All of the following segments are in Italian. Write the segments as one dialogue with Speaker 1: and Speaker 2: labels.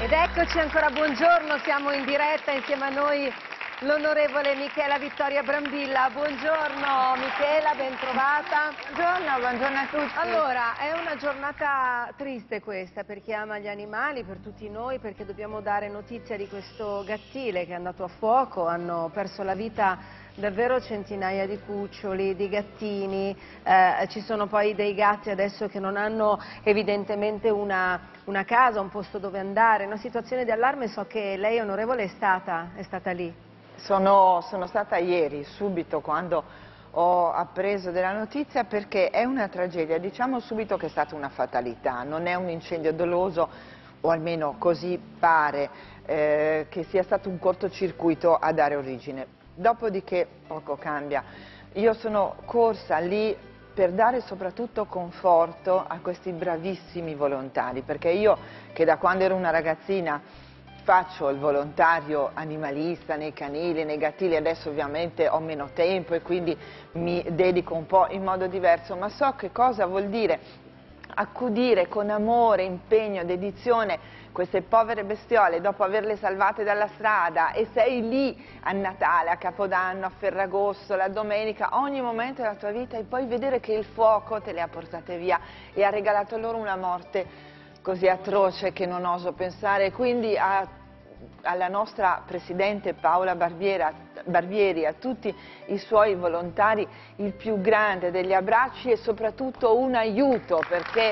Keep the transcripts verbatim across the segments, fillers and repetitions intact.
Speaker 1: Ed eccoci ancora, buongiorno, siamo in diretta insieme a noi l'onorevole Michela Vittoria Brambilla. Buongiorno Michela, ben trovata.
Speaker 2: Buongiorno, buongiorno a tutti.
Speaker 1: Allora, è una giornata triste questa per chi ama gli animali, per tutti noi, perché dobbiamo dare notizia di questo gattile che è andato a fuoco, hanno perso la vita davvero centinaia di cuccioli, di gattini, eh, ci sono poi dei gatti adesso che non hanno evidentemente una, una casa, un posto dove andare, una situazione di allarme. So che lei, onorevole, è stata, è stata lì.
Speaker 2: Sono, sono stata ieri, subito quando ho appreso della notizia, perché è una tragedia, diciamo subito che è stata una fatalità, non è un incendio doloso, o almeno così pare, eh, che sia stato un cortocircuito a dare origine. Dopodiché poco cambia. Io sono corsa lì per dare soprattutto conforto a questi bravissimi volontari, perché io, che da quando ero una ragazzina faccio il volontario animalista nei canili, nei gattili, adesso ovviamente ho meno tempo e quindi mi dedico un po' in modo diverso, ma so che cosa vuol dire accudire con amore, impegno, dedizione queste povere bestiole dopo averle salvate dalla strada, e sei lì a Natale, a Capodanno, a Ferragosto, la domenica, ogni momento della tua vita, e poi vedere che il fuoco te le ha portate via e ha regalato loro una morte così atroce che non oso pensare. Quindi a, alla nostra Presidente Paola Barbiera, Barbieri, a tutti i suoi volontari, il più grande degli abbracci e soprattutto un aiuto, perché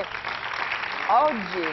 Speaker 2: oggi,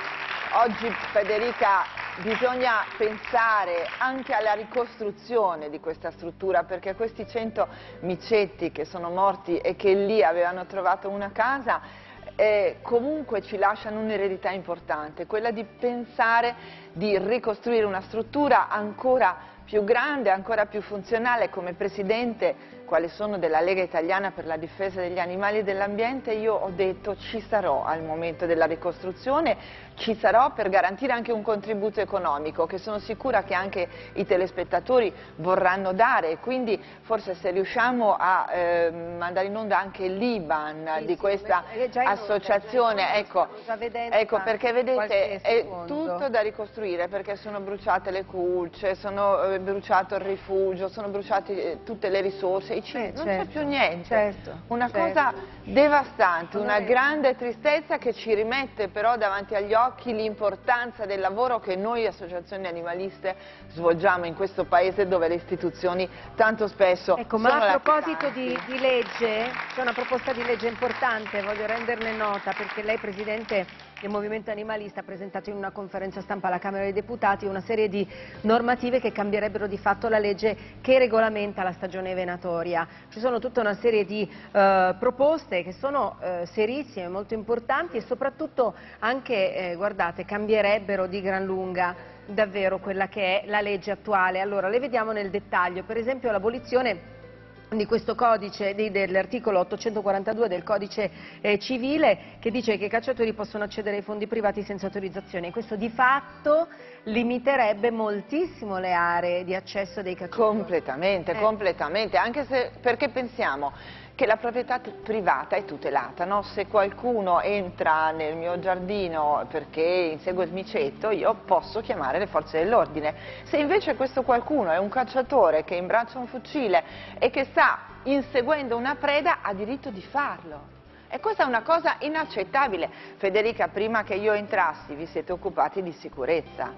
Speaker 2: oggi Federica, bisogna pensare anche alla ricostruzione di questa struttura, perché questi cento micetti che sono morti e che lì avevano trovato una casa, Eh, comunque ci lasciano un'eredità importante, quella di pensare di ricostruire una struttura ancora più grande, ancora più funzionale. Come Presidente, quale sono, della Lega Italiana per la difesa degli animali e dell'ambiente, io ho detto ci sarò al momento della ricostruzione, ci sarò per garantire anche un contributo economico che sono sicura che anche i telespettatori vorranno dare, quindi forse se riusciamo a eh, mandare in onda anche l'I B A N
Speaker 1: sì,
Speaker 2: di
Speaker 1: sì,
Speaker 2: questa associazione, ecco, ecco, perché vedete è tutto da ricostruire, perché sono bruciate le culce, sono eh, bruciato il rifugio, sono bruciate eh, tutte le risorse, i cibi,
Speaker 1: Eh,
Speaker 2: non
Speaker 1: certo,
Speaker 2: c'è più niente,
Speaker 1: certo,
Speaker 2: una
Speaker 1: certo.
Speaker 2: cosa devastante, una
Speaker 1: Onorevole.
Speaker 2: grande tristezza che ci rimette però davanti agli occhi l'importanza del lavoro che noi associazioni animaliste svolgiamo in questo paese, dove le istituzioni tanto spesso
Speaker 1: Ecco,
Speaker 2: sono
Speaker 1: ma a proposito
Speaker 2: latitanti.
Speaker 1: di, di legge, c'è una proposta di legge importante, voglio renderne nota, perché lei, Presidente del Movimento Animalista, ha presentato in una conferenza stampa alla Camera dei Deputati una serie di normative che cambierebbero di fatto la legge che regolamenta la stagione venatoria. Ci sono tutta una serie di eh, proposte che sono eh, serissime, molto importanti, e soprattutto anche, eh, guardate, cambierebbero di gran lunga davvero quella che è la legge attuale. Allora, le vediamo nel dettaglio, per esempio l'abolizione di questo codice, dell'articolo ottocentoquarantadue del codice eh, civile, che dice che i cacciatori possono accedere ai fondi privati senza autorizzazione. Questo di fatto limiterebbe moltissimo le aree di accesso dei cacciatori.
Speaker 2: Completamente,
Speaker 1: Eh.
Speaker 2: completamente, anche se, perché pensiamo che la proprietà privata è tutelata, no? Se qualcuno entra nel mio giardino perché insegue il micetto, io posso chiamare le forze dell'ordine. Se invece questo qualcuno è un cacciatore che imbraccia un fucile e che sta inseguendo una preda, ha diritto di farlo. E questa è una cosa inaccettabile. Federica, prima che io entrassi vi siete occupati di sicurezza.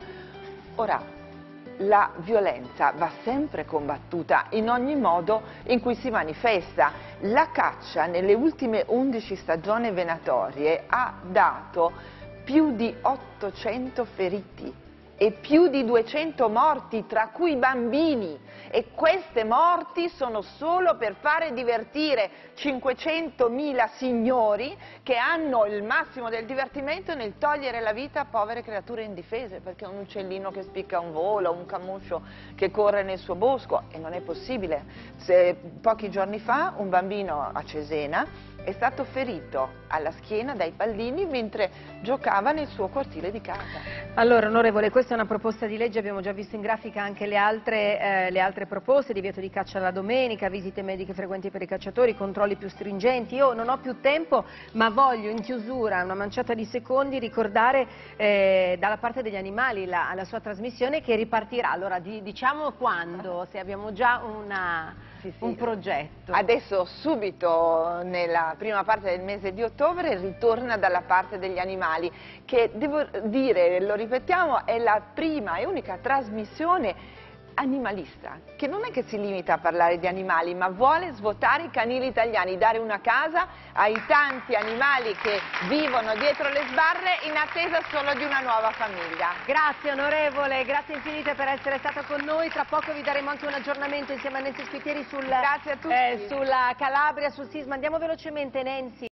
Speaker 2: Ora, la violenza va sempre combattuta in ogni modo in cui si manifesta. La caccia nelle ultime undici stagioni venatorie ha dato più di ottocento feriti e più di duecento morti, tra cui bambini, e queste morti sono solo per fare divertire cinquecentomila signori che hanno il massimo del divertimento nel togliere la vita a povere creature indifese, perché un uccellino che spicca un volo, un cammuscio che corre nel suo bosco, e non è possibile. Se, pochi giorni fa un bambino a Cesena è stato ferito alla schiena dai pallini mentre giocava nel suo cortile di casa.
Speaker 1: Allora, onorevole, questa è una proposta di legge, abbiamo già visto in grafica anche le altre, eh, le altre proposte, divieto di caccia la domenica, visite mediche frequenti per i cacciatori, controlli più stringenti. Io non ho più tempo, ma voglio in chiusura, una manciata di secondi, ricordare eh, dalla parte degli animali la, la sua trasmissione che ripartirà. Allora, di, diciamo quando, se abbiamo già una,
Speaker 2: sì, sì.
Speaker 1: un progetto.
Speaker 2: Adesso, subito, nella prima parte del mese di ottobre, ritorna dalla parte degli animali, che devo dire, lo ripetiamo, è la prima e unica trasmissione animalista, che non è che si limita a parlare di animali, ma vuole svuotare i canili italiani, dare una casa ai tanti animali che vivono dietro le sbarre in attesa solo di una nuova famiglia.
Speaker 1: Grazie onorevole, grazie infinite per essere stata con noi. Tra poco vi daremo anche un aggiornamento insieme a Nancy Spitieri sul,
Speaker 2: Grazie a tutti.
Speaker 1: eh, sulla Calabria, sul sisma. Andiamo velocemente, Nancy.